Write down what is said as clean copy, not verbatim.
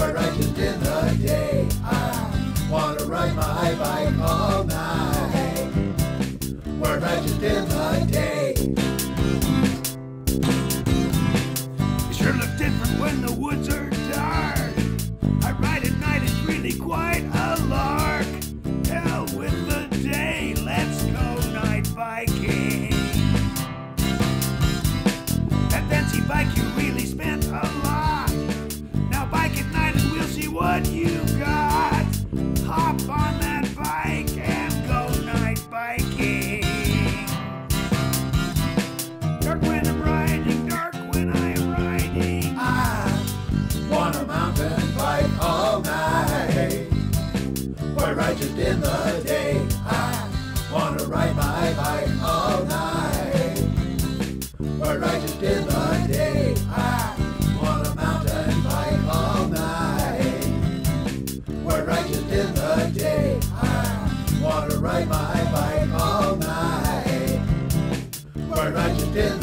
We're righteous in the day. I wanna ride my bike all night. We're righteous in the day. You sure look different when the woods are dark. I ride at night, it's really quite a lark. Hell with the day, let's go night biking. That fancy bike you really spent a lot. Now bike at night and we'll see what you got. Hop on that bike and go night biking. Dark when I'm riding, dark when I'm riding. I want a mountain bike all night. We're righteous in the day. I wanna ride my bike all night. We're righteous in the day. I want a mountain bike all night. We're righteous in the day. I wanna ride my bike all night. We're righteous in